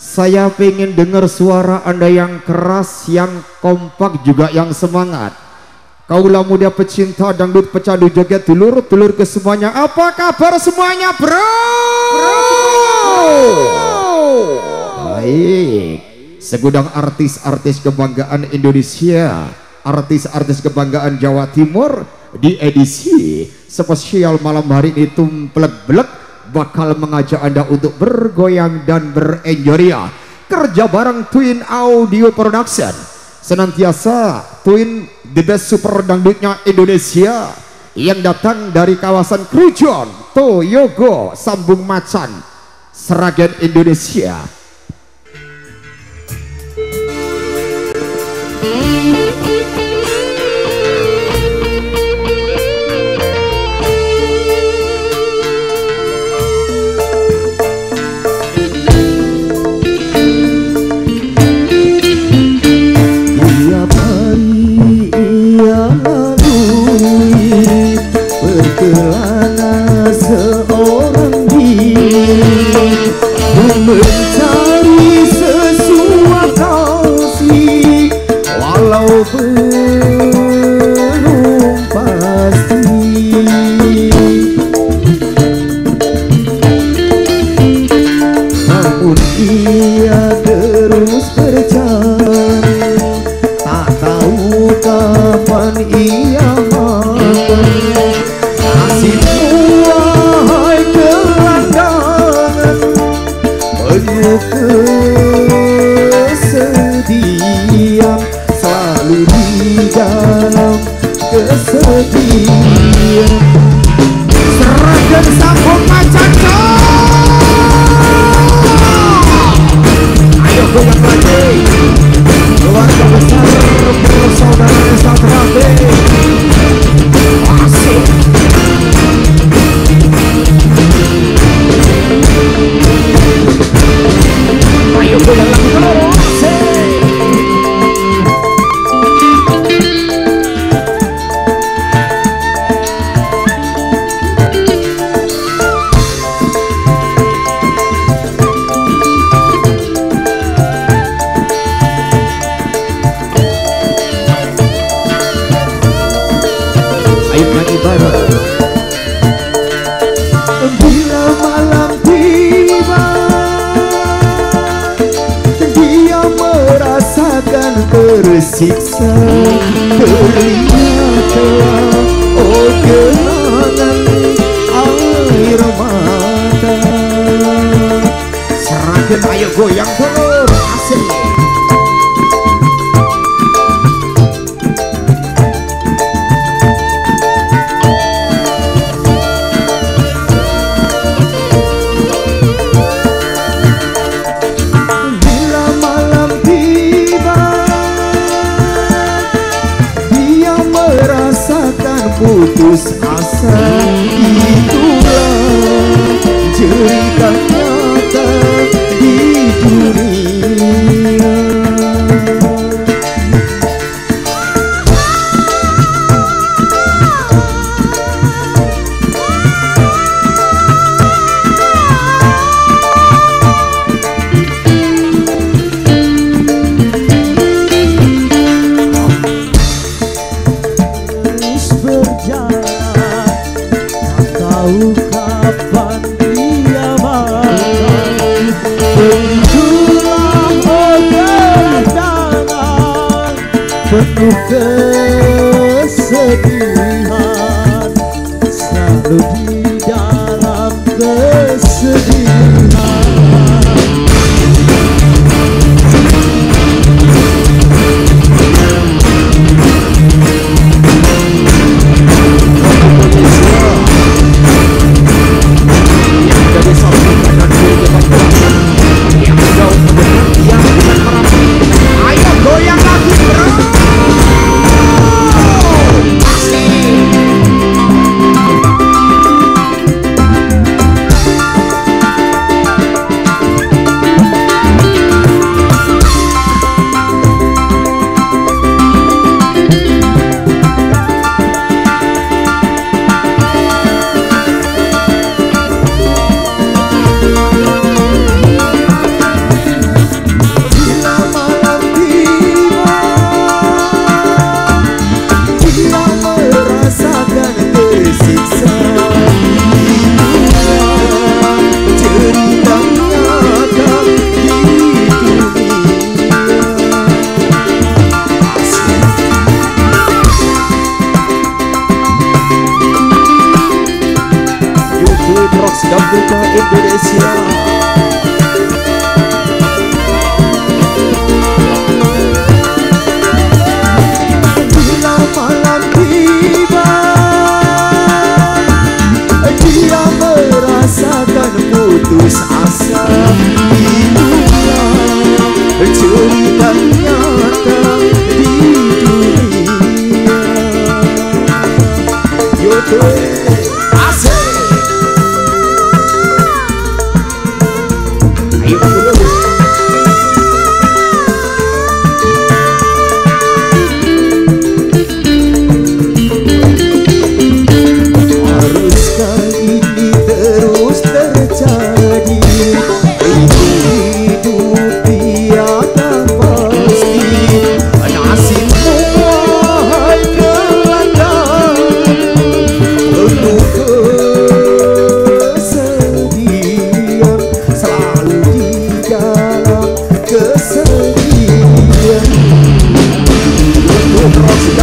Saya pengen dengar suara Anda yang keras, yang kompak, juga yang semangat. Kaulah muda pecinta dangdut, pecandu joget, dulur-dulur ke semuanya. Apa kabar semuanya, bro? Baik. Segudang artis-artis kebanggaan Indonesia, artis-artis kebanggaan Jawa Timur di edisi spesial malam hari ini tumplek-blek bakal mengajak Anda untuk bergoyang dan berenjoria. Kerja bareng Twin Audio Production, senantiasa Twin the best super dangdutnya Indonesia, yang datang dari kawasan Krujon, Toyogo, Sambung Macan, Sragen, Indonesia. Kelana seorang diri mencari sesuatu kasih, walau belum pasti. Namun ia terus berjalan, tak tahu kapan ia makan. Wahai gelandangan, penuh kesedihan, selalu di dalam kesedihan. Sragen Sambung Macan, ayo goyang lagi, keluarga besar bersaudara Satrate. Asik. Ayo goyang lagi terus. Ayo nyanyi bareng. Bila malam tiba, dia merasakan tersiksa. Ternyata oh genangan air mata. Sragen ayo goyang terus, asik. Putus asa, itulah cerita nyata di dunia. Tahu kapan dia makan, tentulah oh gelandangan, penuh kesedihan, selalu di dalam kesedihan. Ayo goyang lagi bro. Asik.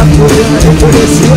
Yang mulia Indonesia.